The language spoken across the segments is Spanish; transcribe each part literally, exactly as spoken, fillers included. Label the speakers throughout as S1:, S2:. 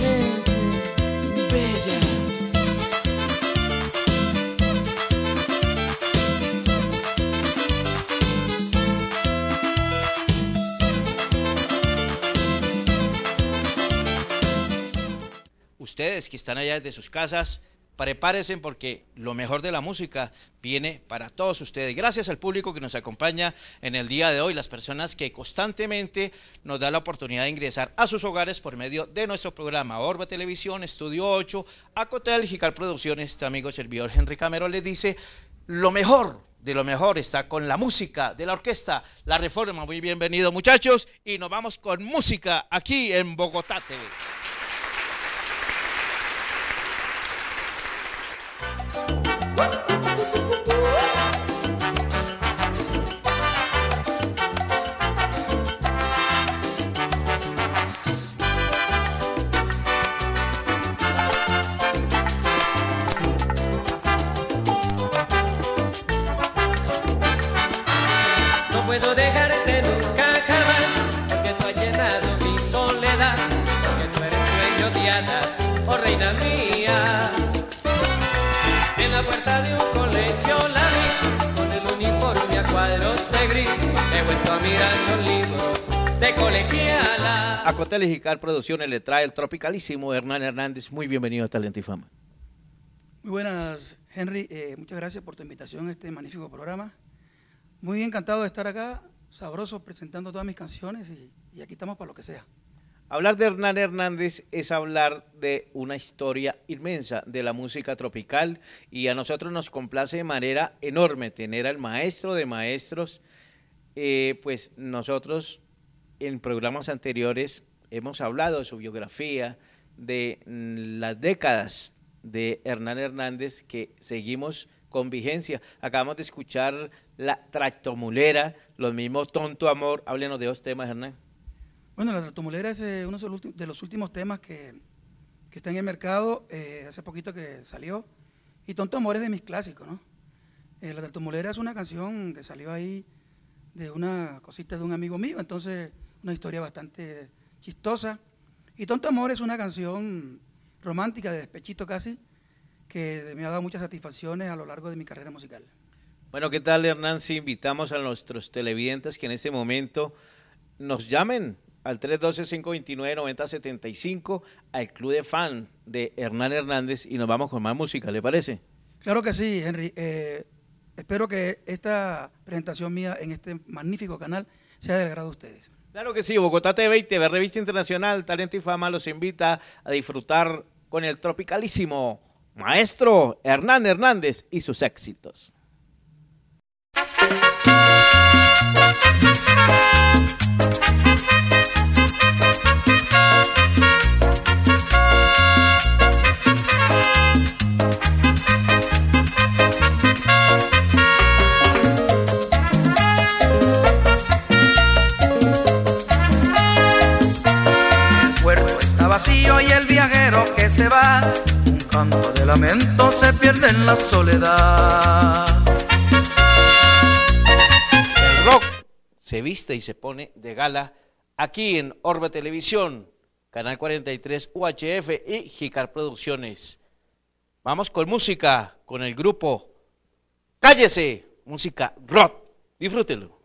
S1: gente bella.
S2: Ustedes que están allá desde sus casas, prepárense porque lo mejor de la música viene para todos ustedes. Gracias al público que nos acompaña en el día de hoy, las personas que constantemente nos dan la oportunidad de ingresar a sus hogares por medio de nuestro programa Orbe Televisión, Estudio ocho, Acotel, Jicar Producciones. Este amigo servidor Henry Camero les dice, lo mejor de lo mejor está con la música de la orquesta La Reforma. Muy bienvenidos, muchachos, y nos vamos con música aquí en Bogotá T V.
S3: No puedo dejarte nunca jamás, porque tú has llenado mi soledad, porque tú eres sueño de hadas, oh reina mía. En la puerta de un colegio la vi, con el uniforme a cuadros de gris, he vuelto a mirar los libros de colegiala.
S2: Acotel y Jicar Producciones le trae el tropicalísimo Hernán Hernández. Muy bienvenido a Talento y Fama.
S4: Muy buenas, Henry. Eh, muchas gracias por tu invitación a este magnífico programa. Muy encantado de estar acá, sabroso, presentando todas mis canciones y, y aquí estamos para lo que sea.
S2: Hablar de Hernán Hernández es hablar de una historia inmensa de la música tropical y a nosotros nos complace de manera enorme tener al maestro de maestros. Eh, pues nosotros en programas anteriores hemos hablado de su biografía, de mm, las décadas de Hernán Hernández que seguimos con vigencia. Acabamos de escuchar La Tractomulera, los mismos Tonto Amor. Háblenos de dos temas, Hernán.
S4: Bueno, La Tractomulera es eh, uno de los últimos temas que, que está en el mercado, eh, hace poquito que salió, y Tonto Amor es de mis clásicos, ¿no? Eh, La Tractomulera es una canción que salió ahí de una cosita de un amigo mío, entonces una historia bastante chistosa, y Tonto Amor es una canción romántica, de despechito casi, que me ha dado muchas satisfacciones a lo largo de mi carrera musical.
S2: Bueno, ¿qué tal, Hernán? Si invitamos a nuestros televidentes que en este momento nos llamen al tres uno dos, cinco dos nueve, nueve cero siete cinco, al club de fan de Hernán Hernández, y nos vamos con más música, ¿le parece?
S4: Claro que sí, Henry. Eh, espero que esta presentación mía en este magnífico canal sea del agrado de ustedes.
S2: Claro que sí, Bogotá T V y T V Revista Internacional, Talento y Fama los invita a disfrutar con el tropicalísimo maestro Hernán Hernández y sus éxitos.
S5: El puerto está vacío y el viajero que se va, un canto de lamento se pierde en la soledad.
S2: El rock se viste y se pone de gala aquí en Orbe Televisión, Canal cuarenta y tres U H F y Jicar Producciones. Vamos con música, con el grupo Cállese, música rock. Disfrútenlo.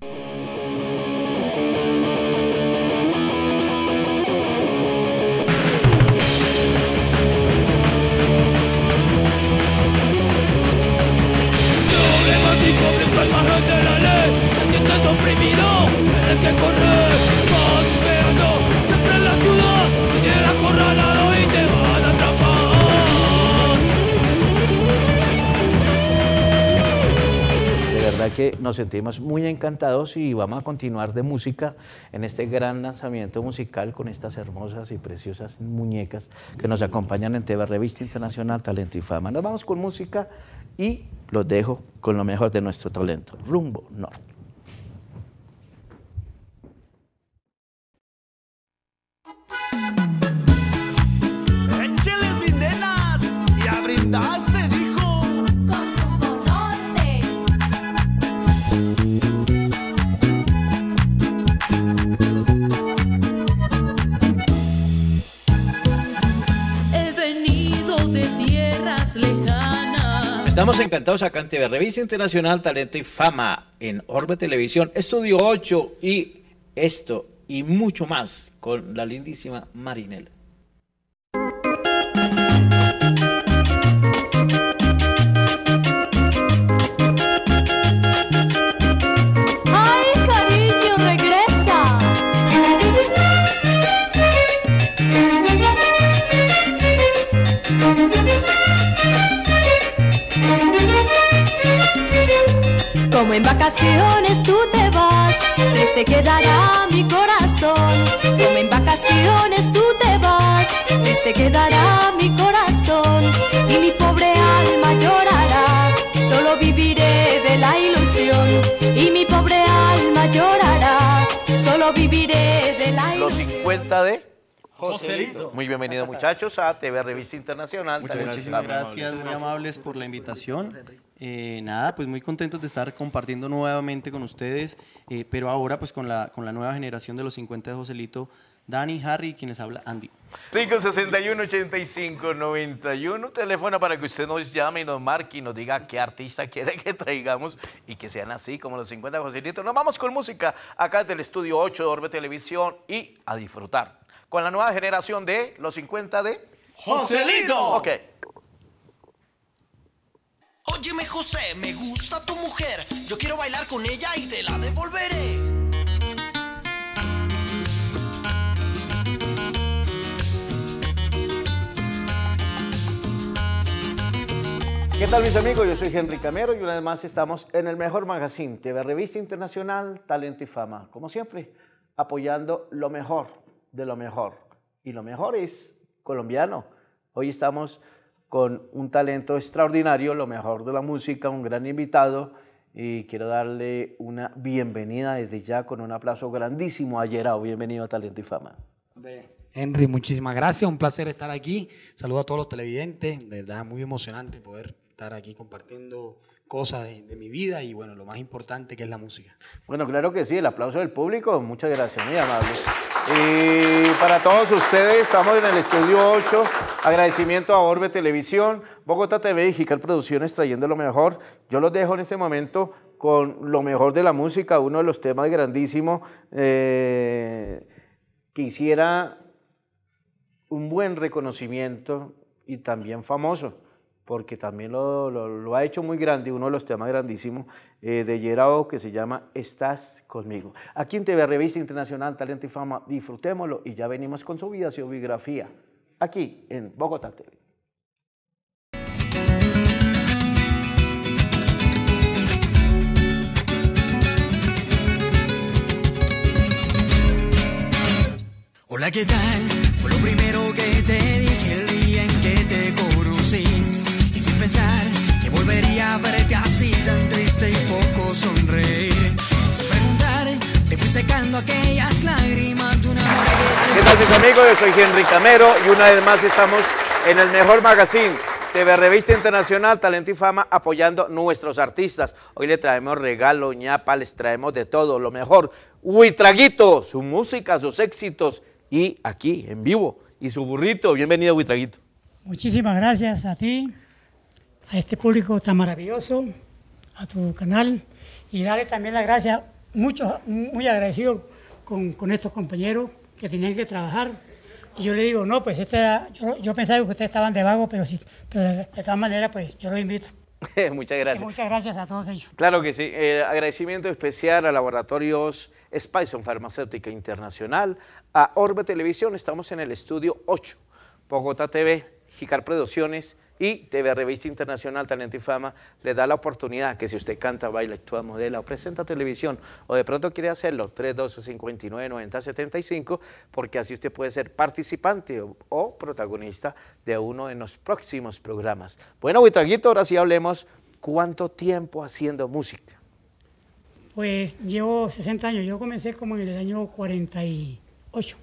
S3: Al de la ley, te sientes oprimido, tienes que correr, vas esperando, siempre en la ciudad, tienes acorralado y te van a atrapar.
S2: De verdad que nos sentimos muy encantados y vamos a continuar de música en este gran lanzamiento musical con estas hermosas y preciosas muñecas que nos acompañan en T V Revista Internacional, Talento y Fama. Nos vamos con música y los dejo con lo mejor de nuestro talento, Rumbo Norte.
S1: Échale mis nenas y a brindar se dijo.
S6: Con Rumbo Norte.
S7: más lejanas.
S2: Estamos encantados acá en T V Revista Internacional, Talento y Fama, en Orbe Televisión, Estudio ocho y esto y mucho más con la lindísima Marinela.
S6: Ay, cariño, regresa. Como en vacaciones tú te vas, triste quedará mi corazón. Como en vacaciones tú te vas, triste quedará mi corazón. Y mi pobre alma llorará, solo viviré de la ilusión. Y mi pobre alma llorará, solo viviré de la
S2: Los
S6: ilusión.
S2: cincuenta de
S8: Joselito.
S2: Muy bienvenidos muchachos a T V Revista Internacional.
S8: Muchas,
S2: Talento y
S8: muchísimas
S2: Fama.
S8: gracias, muy amables por la invitación. Eh, nada, pues muy contentos de estar compartiendo nuevamente con ustedes, eh, pero ahora pues con la, con la nueva generación de los cincuenta de Joselito, Dani, Harry y quienes habla Andy.
S2: cinco sesenta y uno, ochenta y cinco, noventa y uno, teléfono para que usted nos llame y nos marque y nos diga qué artista quiere que traigamos y que sean así como los cincuenta de Joselito. Nos vamos con música acá del Estudio ocho de Orbe Televisión y a disfrutar con la nueva generación de los cincuenta de
S8: ¡Joselito!
S2: Ok.
S1: Óyeme José, me gusta tu mujer. Yo quiero bailar con ella y te la devolveré.
S2: ¿Qué tal mis amigos? Yo soy Henry Camero y una vez más estamos en el mejor magazine, T V Revista Internacional, Talento y Fama. Como siempre, apoyando lo mejor de lo mejor. Y lo mejor es colombiano. Hoy estamos con un talento extraordinario, lo mejor de la música, un gran invitado. Y quiero darle una bienvenida desde ya con un aplauso grandísimo a Yerao. Bienvenido a Talento y Fama.
S9: Henry, muchísimas gracias, un placer estar aquí. Saludo a todos los televidentes, de verdad muy emocionante poder estar aquí compartiendo cosas de, de mi vida y bueno, lo más importante que es la música.
S2: Bueno, claro que sí, el aplauso del público, muchas gracias, muy amable. Y para todos ustedes, estamos en el Estudio ocho, agradecimiento a Orbe Televisión, Bogotá T V y Jicar Producciones trayendo lo mejor. Yo los dejo en este momento con lo mejor de la música, uno de los temas grandísimos, eh, que hiciera un buen reconocimiento y también famoso, porque también lo, lo, lo ha hecho muy grande, uno de los temas grandísimos eh, de Yerao que se llama Estás Conmigo. Aquí en T V Revista Internacional, Talento y Fama, disfrutémoslo y ya venimos con su vida, su biografía, aquí en Bogotá T V.
S1: Hola, ¿qué tal? Fue lo primero que te dije el día en que te conocí. Y sin pensar que volvería a verte así tan triste y poco sonreír. Sin preguntar, te fui secando aquellas lágrimas de un amor que se...
S2: ¿Qué tal mis amigos? Yo soy Henry Camero y una vez más estamos en el mejor magazine, T V Revista Internacional, Talento y Fama, apoyando nuestros artistas. Hoy le traemos regalo, ñapa, les traemos de todo, lo mejor. Huitraguito, su música, sus éxitos y aquí en vivo. Y su burrito, bienvenido Huitraguito.
S10: Muchísimas gracias a ti, a este público tan maravilloso, a tu canal y darle también las gracias, mucho, muy agradecido con, con estos compañeros que tenían que trabajar. Y yo le digo, no, pues este era, yo, yo pensaba que ustedes estaban de vago, pero, sí, pero de, de todas maneras, pues yo los invito.
S2: Muchas gracias.
S10: Y muchas gracias a todos ellos.
S2: Claro que sí. Eh, agradecimiento especial a Laboratorios Spison Farmacéutica Internacional, a Orbe Televisión, estamos en el Estudio ocho, Bogotá T V, Jicar Producciones y T V Revista Internacional, Talento y Fama, le da la oportunidad que si usted canta, baila, actúa, modela o presenta televisión o de pronto quiere hacerlo, tres uno dos, cinco nueve, nueve cero siete cinco, porque así usted puede ser participante o, o protagonista de uno de los próximos programas. Bueno, Huitraguito, ahora sí hablemos, ¿cuánto tiempo haciendo música?
S10: Pues llevo sesenta años, yo comencé como en el año cuarenta y ocho.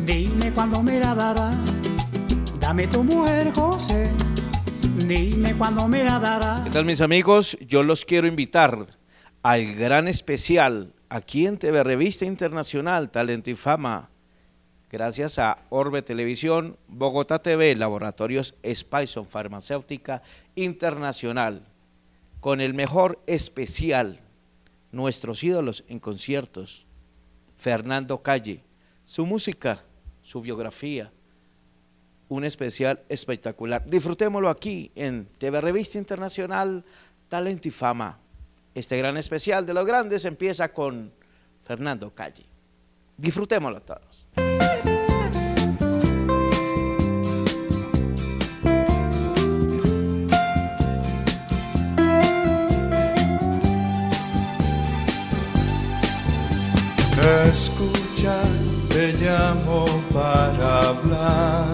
S10: dime cuándo me la dará. Dame tu mujer, José, dime cuándo me la dará.
S2: ¿Qué tal, mis amigos? Yo los quiero invitar al gran especial aquí en T V Revista Internacional, Talento y Fama, gracias a Orbe Televisión, Bogotá T V, Laboratorios Spison Farmacéutica Internacional, con el mejor especial, nuestros ídolos en conciertos, Fernando Calle, su música, su biografía, un especial espectacular. Disfrutémoslo aquí en T V Revista Internacional, Talento y Fama. Este gran especial de los grandes empieza con Fernando Calle. Disfrutémoslo todos.
S7: Escucha, te llamo para hablar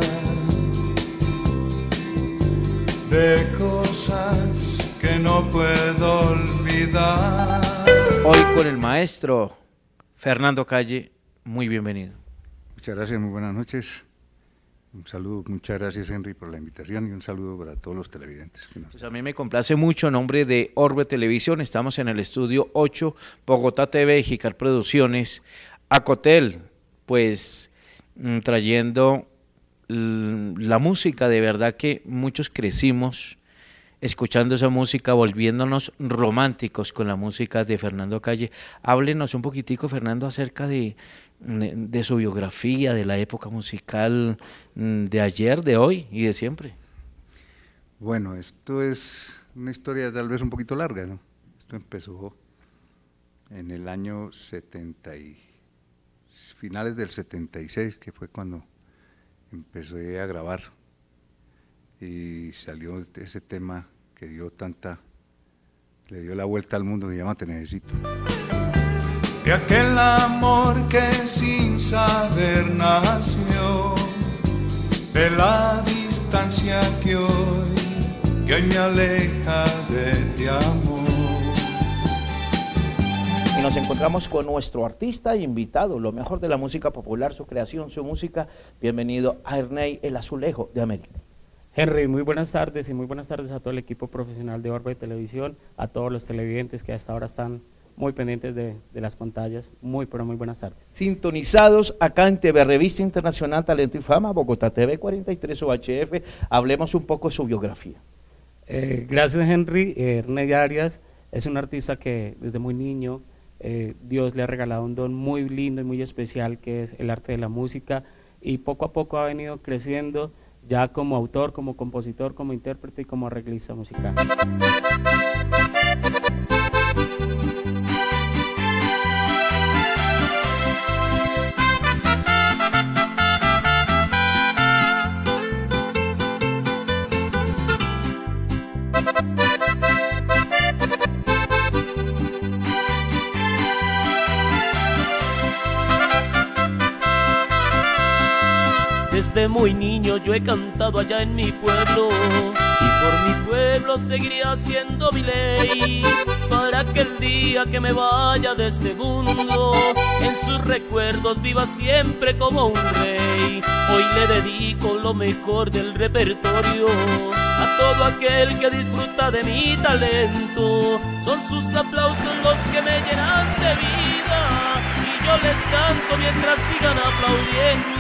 S7: de cosas que no puedo olvidar.
S2: Hoy con el maestro Fernando Calle, muy bienvenido.
S11: Muchas gracias, muy buenas noches. Un saludo, muchas gracias Henry por la invitación y un saludo para todos los televidentes.
S2: Pues a mí me complace mucho, en nombre de Orbe Televisión, estamos en el estudio ocho, Bogotá T V, Jicar Producciones, Acotel, pues mm, trayendo la música, de verdad que muchos crecimos escuchando esa música, volviéndonos románticos con la música de Fernando Calle. Háblenos un poquitico, Fernando, acerca de, de, de su biografía, de la época musical de ayer, de hoy y de siempre.
S11: Bueno, esto es una historia tal vez un poquito larga, ¿no? Esto empezó en el año setenta y finales del setenta y seis, que fue cuando empecé a grabar y salió ese tema que dio tanta, le dio la vuelta al mundo, se llama Te Necesito.
S7: De aquel amor que sin saber nació, de la distancia que hoy, que hoy me aleja de ti, amor.
S2: Y nos encontramos con nuestro artista e invitado, lo mejor de la música popular, su creación, su música. Bienvenido a Ernei El Azulejo de América.
S12: Henry, muy buenas tardes y muy buenas tardes a todo el equipo profesional de Orbe Televisión, a todos los televidentes que hasta ahora están muy pendientes de, de las pantallas. Muy, pero muy buenas tardes.
S2: Sintonizados acá en T V Revista Internacional, Talento y Fama, Bogotá T V cuarenta y tres U H F. Hablemos un poco de su biografía.
S12: Eh, gracias, Henry. Eh, Ernei Arias es un artista que desde muy niño eh, Dios le ha regalado un don muy lindo y muy especial, que es el arte de la música, y poco a poco ha venido creciendo ya como autor, como compositor, como intérprete y como arreglista musical.
S13: Desde muy niño yo he cantado allá en mi pueblo, y por mi pueblo seguiré siendo mi ley, para que el día que me vaya de este mundo, en sus recuerdos viva siempre como un rey. Hoy le dedico lo mejor del repertorio a todo aquel que disfruta de mi talento. Son sus aplausos los que me llenan de vida, y yo les canto mientras sigan aplaudiendo.